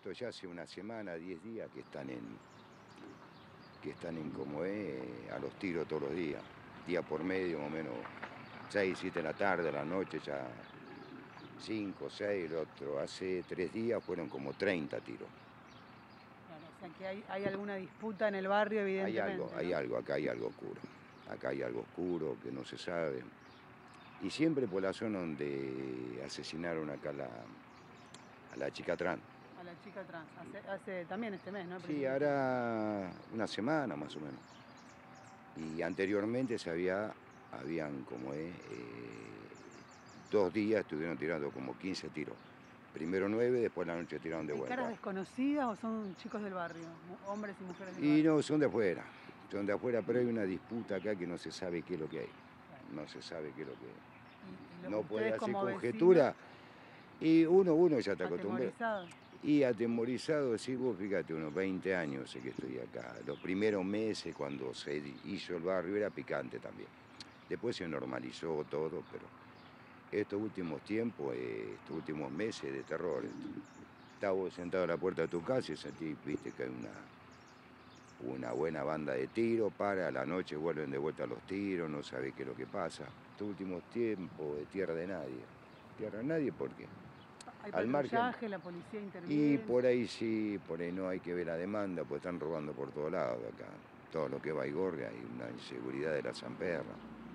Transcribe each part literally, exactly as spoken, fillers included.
esto ya hace una semana, diez días que están en, que están en como es, a los tiros todos los días, día por medio, más o menos seis, siete de la tarde, a la noche ya cinco, seis, el otro, hace tres días fueron como treinta tiros. Claro, o sea que hay, hay alguna disputa en el barrio, Hay evidentemente, algo, hay ¿no? algo, acá hay algo oscuro, acá hay algo oscuro que no se sabe. Y siempre por la zona donde asesinaron acá la, a la chica trans. A la chica trans, hace, hace también este mes, ¿no? Sí, Principio de este mes. hará una semana más o menos. Y anteriormente se había, habían como es, eh, dos días estuvieron tirando como quince tiros. Primero nueve, después la noche tiraron de ¿Hay caras vuelta. desconocidas o son chicos del barrio? mu- Hombres y mujeres del Y barrio. no, son de afuera, son de afuera, pero hay una disputa acá que no se sabe qué es lo que hay. No se sabe qué es lo que hay. Y, y lo- No puede ustedes hacer como vecinos, conjetura. Y uno, uno ya está acostumbrado. atemorizados. Y atemorizado, sí, vos fíjate, unos veinte años sé que estoy acá. Los primeros meses cuando se hizo el barrio era picante también. Después se normalizó todo, pero estos últimos tiempos, eh, estos últimos meses de terror. Estás vos sentado a la puerta de tu casa y sentís, viste, que hay una, una buena banda de tiros, para, a la noche vuelven de vuelta los tiros, no sabés qué es lo que pasa. Estos últimos tiempos de tierra de nadie. Tierra de nadie, ¿por qué? Hay Al margen. patrullaje, la policía Y interviene. por ahí sí, por ahí no hay que ver la demanda, pues están robando por todos lados acá. Todo lo que va y Gorga, hay una inseguridad de la Zamperra.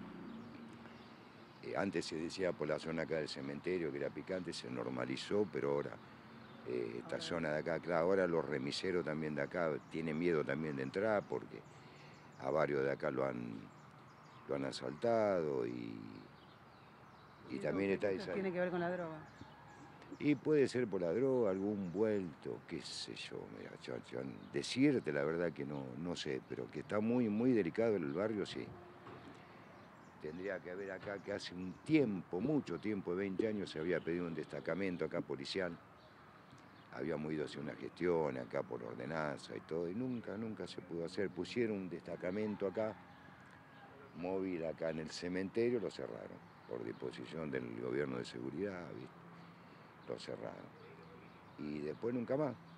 Eh, antes se decía por la zona acá del cementerio que era picante, se normalizó, pero ahora eh, esta Ahora, zona de acá, claro, ahora los remiseros también de acá tienen miedo también de entrar porque a varios de acá lo han, lo han asaltado y, y y eso, también está eso esa. tiene que ver con la droga. Y puede ser por la droga, algún vuelto, qué sé yo, mira, yo, yo decirte la verdad que no, no sé, pero que está muy, muy delicado el barrio, sí. Tendría que haber acá que hace un tiempo, mucho tiempo, veinte años, se había pedido un destacamento acá policial. Habíamos ido a hacer una gestión acá por ordenanza y todo, y nunca, nunca se pudo hacer. Pusieron un destacamento acá, móvil acá en el cementerio, lo cerraron, por disposición del gobierno de seguridad, ¿viste? Lo cerraron. Y después nunca más.